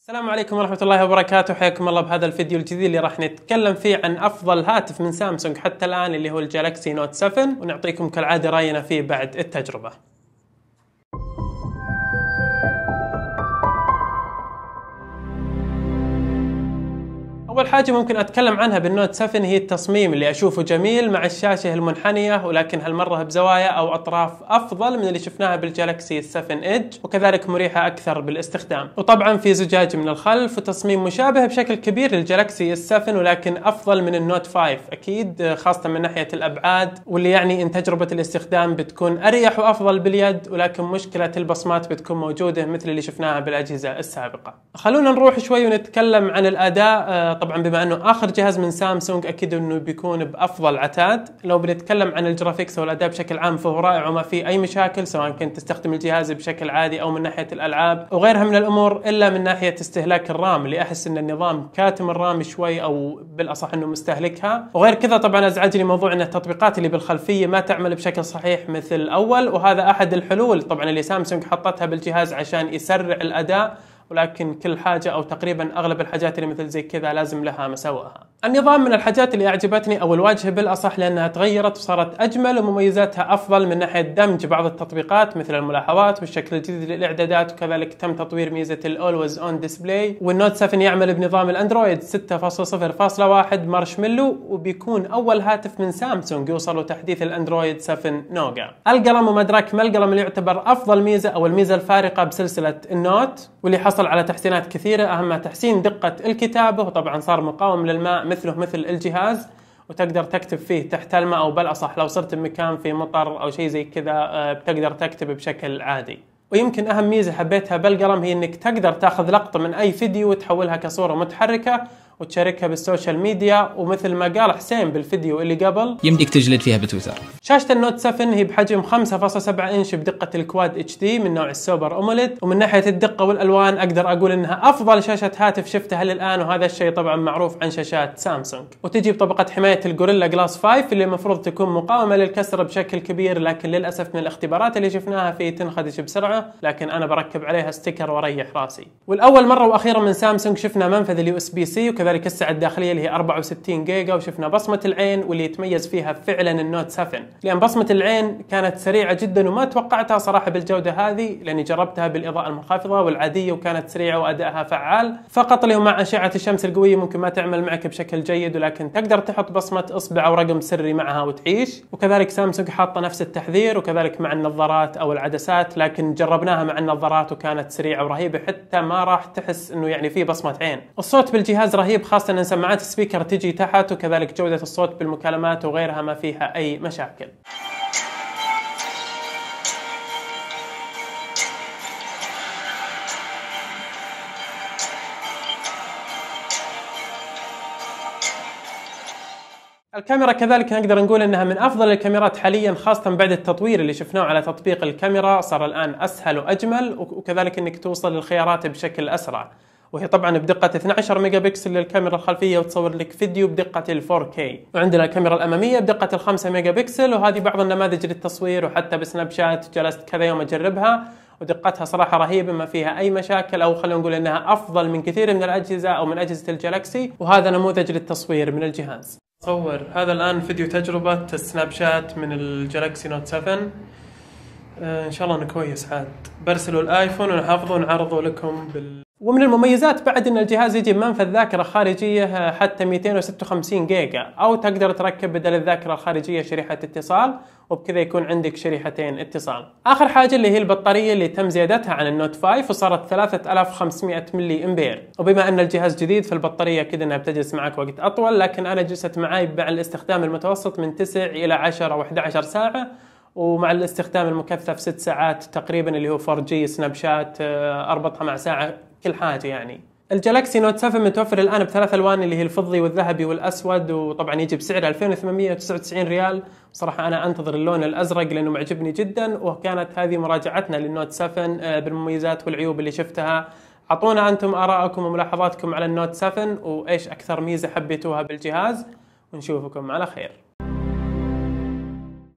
السلام عليكم ورحمة الله وبركاته، حياكم الله بهذا الفيديو الجديد اللي راح نتكلم فيه عن أفضل هاتف من سامسونج حتى الآن اللي هو الجالكسي نوت 7، ونعطيكم كالعادة رأينا فيه بعد التجربة. أول حاجة ممكن أتكلم عنها بالنوت 7 هي التصميم اللي أشوفه جميل مع الشاشة المنحنية، ولكن هالمرة بزوايا أو أطراف أفضل من اللي شفناها بالجالكسي 7 إيدج، وكذلك مريحة أكثر بالاستخدام. وطبعا في زجاج من الخلف وتصميم مشابه بشكل كبير للجالكسي 7، ولكن أفضل من النوت 5 أكيد، خاصة من ناحية الأبعاد، واللي يعني إن تجربة الاستخدام بتكون أريح وأفضل باليد، ولكن مشكلة البصمات بتكون موجودة مثل اللي شفناها بالأجهزة السابقة. خلونا نروح شوي ونتكلم عن الأداء. طبعا بما انه اخر جهاز من سامسونج اكيد انه بيكون بافضل عتاد. لو بنتكلم عن الجرافيكس والاداء بشكل عام فهو رائع وما في اي مشاكل، سواء كنت تستخدم الجهاز بشكل عادي او من ناحيه الالعاب وغيرها من الامور، الا من ناحيه استهلاك الرام اللي احس ان النظام كاتم الرام شوي، او بالاصح انه مستهلكها. وغير كذا طبعا ازعجني موضوع ان التطبيقات اللي بالخلفيه ما تعمل بشكل صحيح مثل الاول، وهذا احد الحلول طبعا اللي سامسونج حطتها بالجهاز عشان يسرع الاداء، ولكن كل حاجة أو تقريبا أغلب الحاجات اللي مثل زي كذا لازم لها مساوئها. النظام من الحاجات اللي أعجبتني، أو الواجهة بالأصح، لأنها تغيرت وصارت أجمل ومميزاتها أفضل من ناحية دمج بعض التطبيقات مثل الملاحظات والشكل الجديد للإعدادات، وكذلك تم تطوير ميزة الأولويز أون ديسبلاي. والنوت 7 يعمل بنظام الأندرويد 6.0.1 مارشميلو، وبيكون أول هاتف من سامسونج يوصل تحديث الأندرويد 7 نوغا. القلم وما أدراك ما القلم اللي يعتبر أفضل ميزة أو الميزة الفارقة بسلسلة النوت، واللي حصل على تحسينات كثيرة، أهمها تحسين دقة الكتابة، وطبعا صار مقاوم للماء مثل الجهاز، وتقدر تكتب فيه تحت الماء، أو بالأصح لو صرت بمكان في مطر أو شيء زي كذا بتقدر تكتب بشكل عادي. ويمكن أهم ميزة حبيتها بالقلم هي إنك تقدر تاخذ لقطة من أي فيديو وتحولها كصورة متحركة وتشاركها بالسوشيال ميديا، ومثل ما قال حسين بالفيديو اللي قبل يمديك تجلد فيها بتويتر. شاشة النوت 7 هي بحجم 5.7 انش بدقة الكواد اتش دي من نوع السوبر اوموليد، ومن ناحية الدقة والالوان اقدر اقول انها افضل شاشة هاتف شفتها للان، وهذا الشيء طبعا معروف عن شاشات سامسونج. وتجي بطبقة حماية الجوريلا جلاس 5 اللي المفروض تكون مقاومة للكسر بشكل كبير، لكن للاسف من الاختبارات اللي شفناها فيه تنخدش بسرعة، لكن انا بركب عليها ستيكر واريح راسي. والاول مرة واخيرا من سامسونج شفنا منفذ اليو اس بي سي، وكذلك السعة الداخلية اللي هي 64 جيجا، وشفنا بصمة العين واللي يتميز فيها فعلا النوت 7، لأن بصمة العين كانت سريعة جدا وما توقعتها صراحة بالجودة هذه، لأني جربتها بالإضاءة المنخفضة والعادية وكانت سريعة وأدائها فعال. فقط اللي هو مع أشعة الشمس القوية ممكن ما تعمل معك بشكل جيد، ولكن تقدر تحط بصمة إصبع أو رقم سري معها وتعيش. وكذلك سامسونج حاطة نفس التحذير، وكذلك مع النظارات أو العدسات، لكن جربناها مع النظارات وكانت سريعة ورهيبة، حتى ما راح تحس إنه يعني في بصمة عين. الصوت بالجهاز رهيب، خاصة إن سماعات السبيكر تجي تحت، وكذلك جودة الصوت بالمكالمات وغيرها ما فيها أي مشاكل. الكاميرا كذلك نقدر نقول انها من افضل الكاميرات حاليا، خاصة بعد التطوير اللي شفناه على تطبيق الكاميرا، صار الان اسهل واجمل، وكذلك انك توصل للخيارات بشكل اسرع. وهي طبعا بدقة 12 ميجا بكسل للكاميرا الخلفية، وتصور لك فيديو بدقة ال 4K. وعندنا الكاميرا الأمامية بدقة ال 5 ميجا بكسل، وهذه بعض النماذج للتصوير، وحتى بسناب شات جلست كذا يوم أجربها، ودقتها صراحة رهيبة ما فيها أي مشاكل، أو خلينا نقول إنها أفضل من كثير من الأجهزة أو من أجهزة الجالكسي، وهذا نموذج للتصوير من الجهاز. صور هذا الآن فيديو تجربة السناب شات من الجالكسي نوت 7. إن شاء الله إنه كويس، عاد برسلوا الآيفون ونحافظه ونعرضه لكم ومن المميزات بعد ان الجهاز يجي بمنفذ ذاكره خارجيه حتى 256 جيجا، او تقدر تركب بدل الذاكره الخارجيه شريحه اتصال، وبكذا يكون عندك شريحتين اتصال. اخر حاجه اللي هي البطاريه اللي تم زيادتها عن النوت 5 وصارت 3500 ملي امبير، وبما ان الجهاز جديد فالبطاريه كذا انها بتجلس معك وقت اطول، لكن انا جلست معي مع الاستخدام المتوسط من 9 الى 10 او 11 ساعه، ومع الاستخدام المكثف 6 ساعات تقريبا، اللي هو 4G سناب شات اربطها مع ساعه كل حاجة يعني. الجالكسي نوت 7 متوفر الآن بثلاث ألوان اللي هي الفضي والذهبي والأسود، وطبعا يجي بسعر 2899 ريال. صراحة أنا أنتظر اللون الأزرق لأنه معجبني جدا، وكانت هذه مراجعتنا للنوت 7 بالمميزات والعيوب اللي شفتها. أعطونا أنتم آراءكم وملاحظاتكم على النوت 7 وإيش أكثر ميزة حبيتوها بالجهاز، ونشوفكم على خير.